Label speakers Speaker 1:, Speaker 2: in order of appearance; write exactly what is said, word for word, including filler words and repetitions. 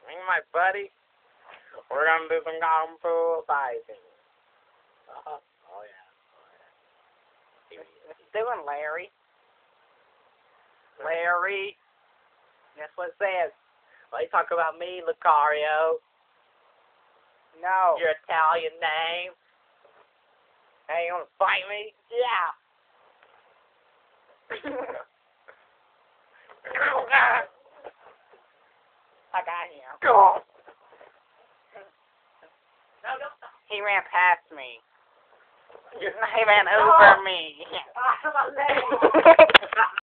Speaker 1: Me and my buddy, we're gonna do some kung fu fighting. Uh-huh. Oh yeah. Oh yeah.
Speaker 2: What's he doing, Larry?
Speaker 1: Larry. That's what it says. Well, you talk about me, Lacario.
Speaker 2: No.
Speaker 1: Your Italian name. Hey, you wanna fight me? Yeah.
Speaker 2: I got him.
Speaker 1: Go.
Speaker 2: He ran past me.
Speaker 1: You're
Speaker 2: He ran over me.
Speaker 1: Ah, my leg.